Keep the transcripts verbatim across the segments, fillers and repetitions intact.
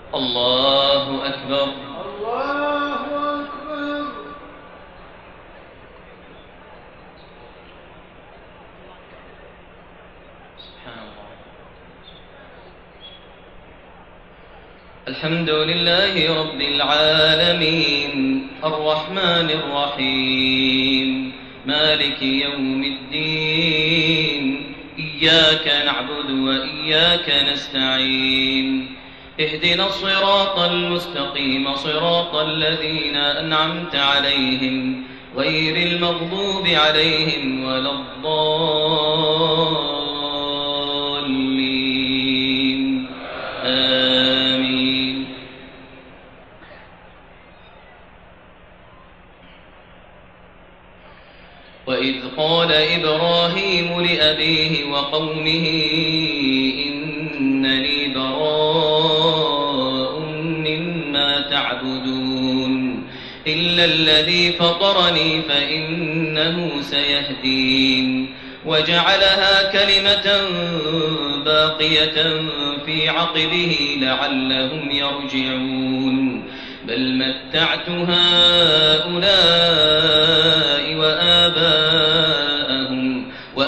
الله أكبر. الله أكبر. سبحان الله. الحمد لله رب العالمين الرحمن الرحيم مالك يوم الدين إياك نعبد وإياك نستعين اهدنا الصراط المستقيم صراط الذين أنعمت عليهم غير المغضوب عليهم ولا الضالين آمين. وإذ قال إبراهيم لأبيه وقومه إنني براء مما تعبدون إلا الذي فطرني فإنه سيهدين وجعلها كلمة باقية في عقبه لعلهم يرجعون بل متعت هؤلاء وآباءهم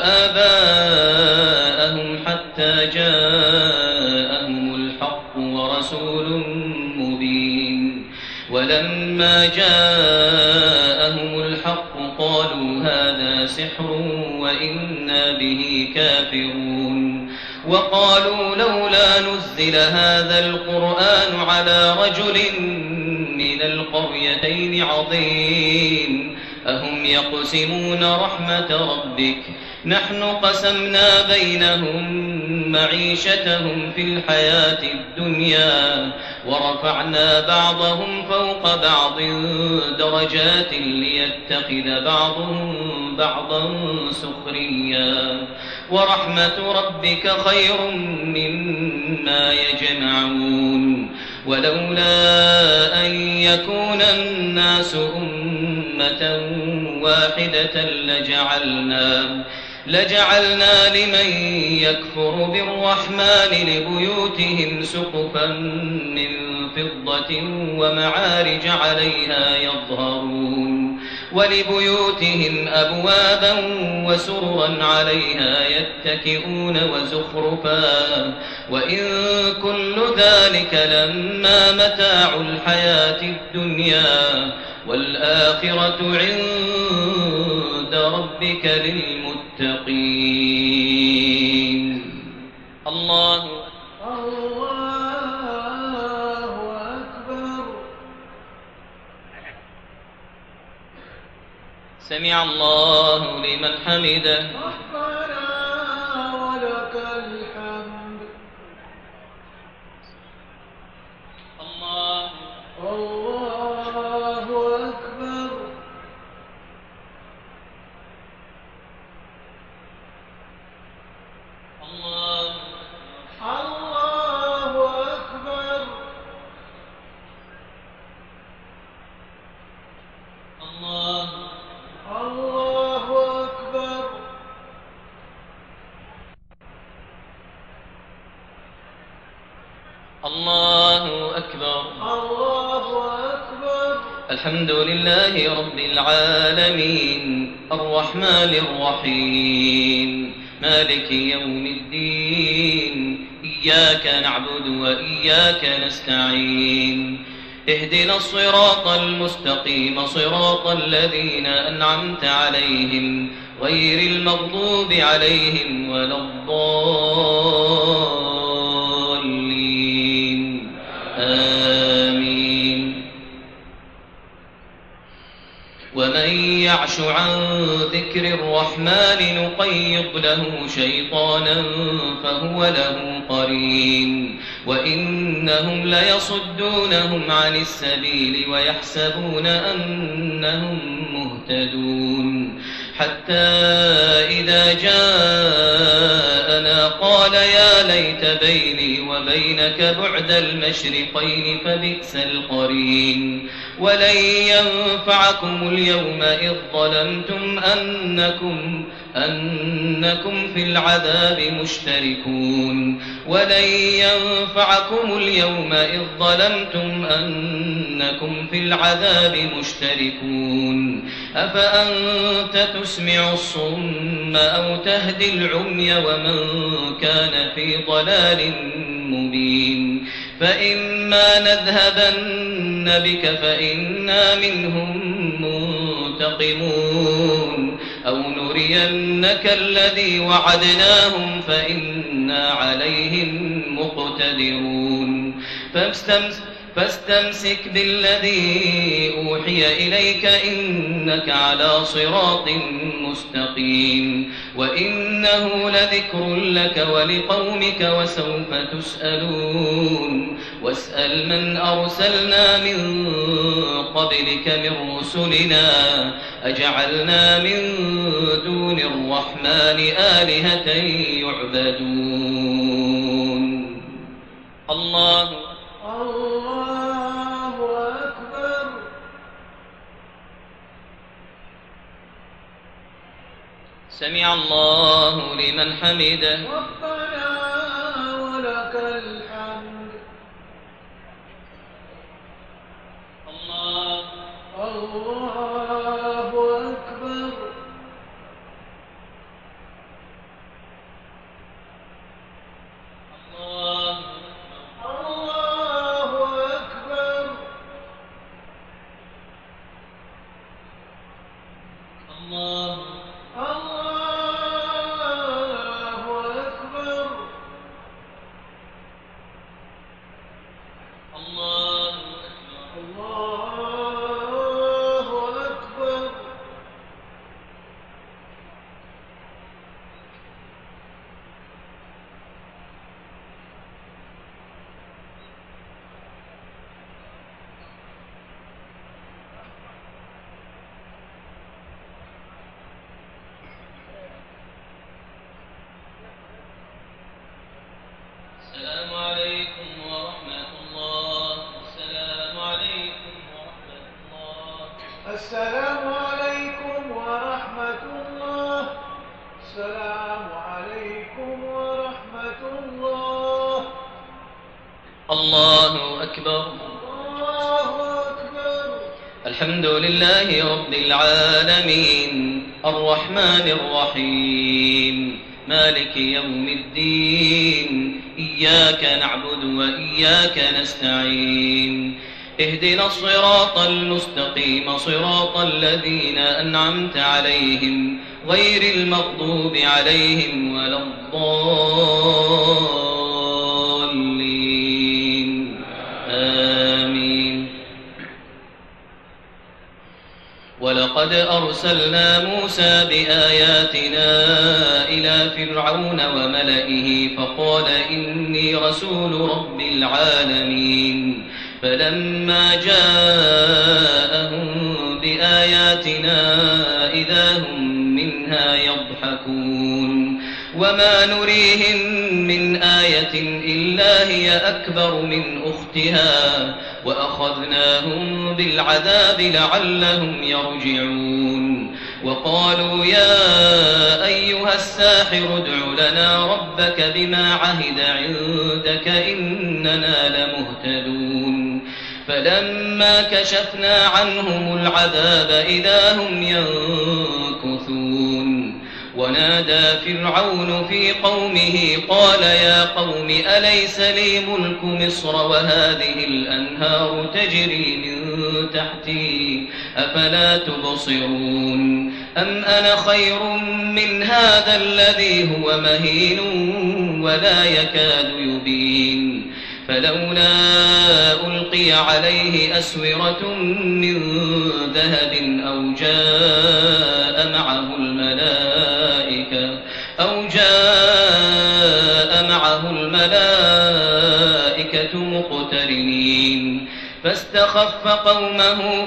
وآباءهم حتى جاءهم الحق ورسول مبين ولما جاءهم الحق قالوا هذا سحر وإنا به كافرون وقالوا لولا نزل هذا القرآن على رجل من القريتين عظيم أهم يقسمون رحمة ربك نحن قسمنا بينهم معيشتهم في الحياة الدنيا ورفعنا بعضهم فوق بعض درجات ليتخذ بعضهم بعضا سخريا ورحمة ربك خير مما يجمعون ولولا أن يكون الناس أمة واحدة لجعلنا لجعلنا لمن يكفر بالرحمن لبيوتهم سقفا من فضة ومعارج عليها يظهرون ولبيوتهم أبوابا وسررا عليها يتكئون وزخرفا وإن كل ذلك لما متاع الحياة الدنيا والآخرة عند ربك للمتقين. الله الله أكبر. سمع الله لمن حمده. ربنا ولك الحمد. الله الله أكبر. الله الله أكبر. الله الله أكبر. الله أكبر. الله أكبر. الحمد لله رب العالمين الرحمن الرحيم مالك يوم الدين إياك نعبد وإياك نستعين اهدنا الصراط المستقيم صراط الذين أنعمت عليهم غير المغضوب عليهم ولا الضالين آمين. ومن يعش عن ذكر الرحمن نقيض له شيطانا فهو له قرين وإنهم ليصدونهم عن السبيل ويحسبون أنهم مهتدون حتى إذا جاءنا قال يا حاليت بيني وبينك بعد المشرقين فبئس القرين ولن ينفعكم اليوم إذ ظلمتم أنكم أنكم في العذاب مشتركون ولن ينفعكم اليوم إذ ظلمتم أنكم في العذاب مشتركون أفأنت تسمع الصم أو تهدي العمي ومن كان في ضلال مبين فإما نذهبن بك فإنا منهم منتقمون أو نرينك الذي وعدناهم فإنا عليهم مقتدرون فاستمسك فاستمسك بالذي أوحي إليك إنك على صراط مستقيم وإنه لذكر لك ولقومك وسوف تسألون واسأل من أرسلنا من قبلك من رسلنا أجعلنا من دون الرحمن آلهة يعبدون الله الله أكبر. سمع الله لمن حمده. ربنا ولك الحمد. الله الله أكبر. الله الله أكبر. الله الله أكبر. الله الله أكبر. السلام عليكم ورحمة الله. السلام عليكم ورحمة الله. السلام عليكم ورحمة الله. السلام عليكم ورحمة الله. الله أكبر. الله أكبر. الحمد لله رب العالمين الرحمن الرحيم مالك يوم الدين إياك نعبد وإياك نستعين اهدنا الصراط المستقيم صراط الذين أنعمت عليهم غير المغضوب عليهم ولا الضالين آمين. ولقد أرسلنا موسى بآياتنا إلى فرعون وملئه فقال إني رسول رب العالمين فلما جاءهم بآياتنا إذا هم منها يضحكون وما نريهم من آية إلا هي أكبر من أختها وأخذناهم بالعذاب لعلهم يرجعون وقالوا يا أيها الساحر ادع لنا ربك بما عهد عندك إننا لمهتدون فلما كشفنا عنهم العذاب إذا هم ينكثون ونادى فرعون في قومه قال يا قوم أليس لي ملك مصر وهذه الأنهار تجري من تحتي أفلا تبصرون أم أنا خير من هذا الذي هو مهين ولا يكاد يبين فلولا ألقي عليه أسورة من ذهب أو جاء معه الملائكة أو جاء معه الملائكة مقترنين فاستخف قومه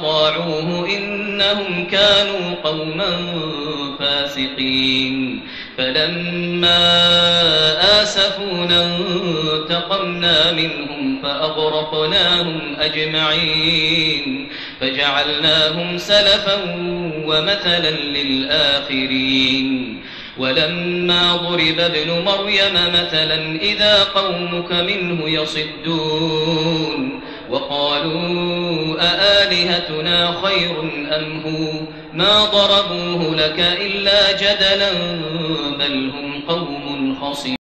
فأطاعوه إنهم كانوا قوما فاسقين فلما آسفونا انتقمنا منهم فأغرقناهم أجمعين فجعلناهم سلفا ومثلا للآخرين ولما ضرب ابن مريم مثلا إذا قومك منه يصدون وقالوا أآلهتنا خير أم هو ما ضربوه لك إلا جدلا بل هم قوم خصمون.